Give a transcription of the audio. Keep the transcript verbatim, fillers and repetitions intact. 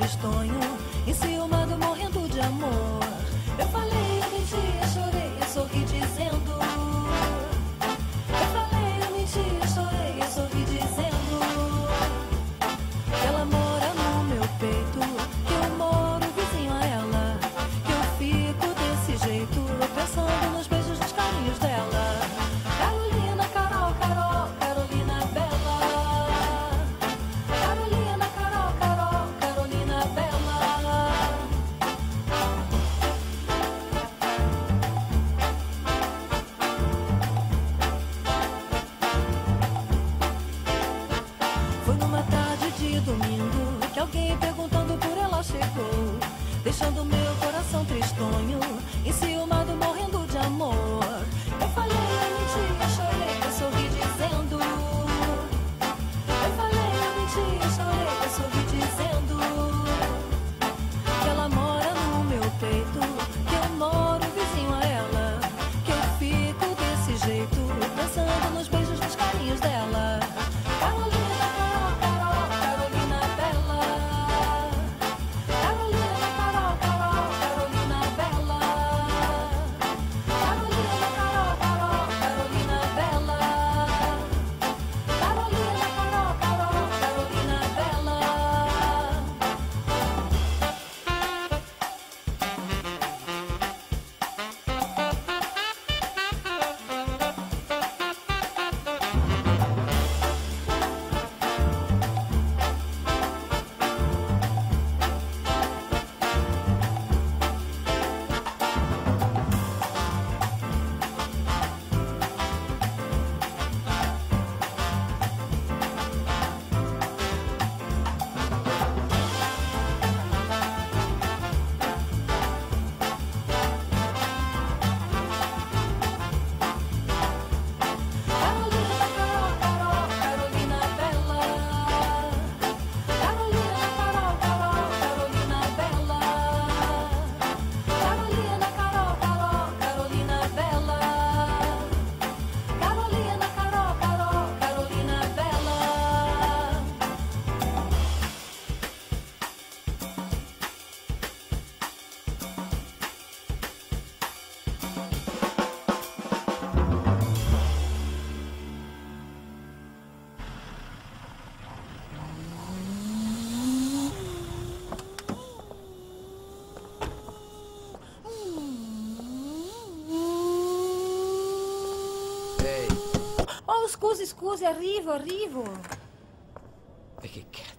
tristonho, enciumado, morrendo de amor. Eu falei, eu menti, eu chorei, eu sorri dizendo. Eu falei, eu menti, eu chorei, eu sorri dizendo. Que ela mora no meu peito, que eu moro vizinho a ela, que eu fico desse jeito, pensando nos beijos, nos carinhos dela. Carolina, Carol, Carol, Carolina Bela. Carolina, Carol, Carol, Carolina Bela. Foi numa tarde de domingo que alguém perguntando por ela chegou, deixando meu coração tristonho, enciumado, morrendo de amor. Eu falei, eu menti, eu chorei, eu sorri dizendo. Eu falei, eu menti, eu chorei, eu sorri dizendo. Que ela mora no meu peito, que eu moro vizinho a ela, que eu fico desse jeito, pensando nos beijos, nos carinhos dela. Carolina, Carol, Carol, Carolina Bela. Carolina, Carol, Carol, Carolina Bela. Carolina, Carol, Carol, Carolina Bela. Carolina, Carol, Carol, Carolina Bela. Carolina, Carol, Carol, Carolina Bela. Carolina, Carol, Carol, Carolina Bela. Carolina, Carol, Carol, Carolina Bela. Carolina, Carol, Carol, Carolina Bela. Ehi, Oh, scusi, scusi, arrivo, arrivo. e che cazzo?